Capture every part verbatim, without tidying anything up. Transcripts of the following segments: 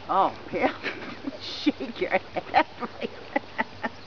Oh, yeah. Shake your head like that.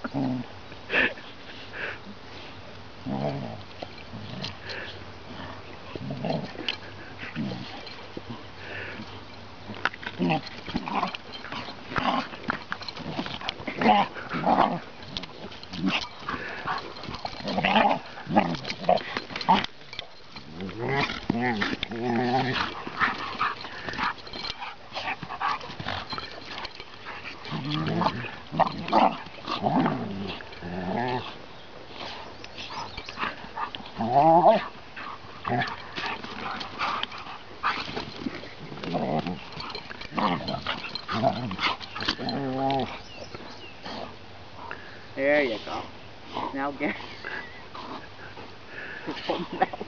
There you go. Now get it will melt.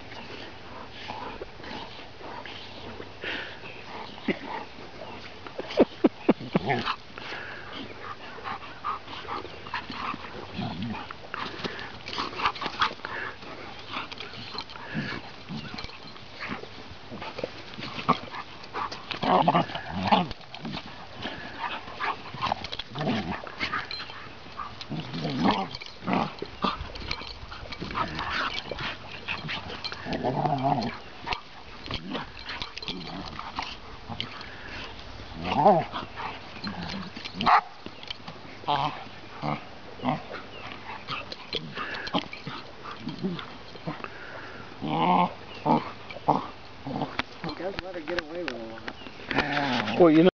Just let her get away with a lot. Well, you know.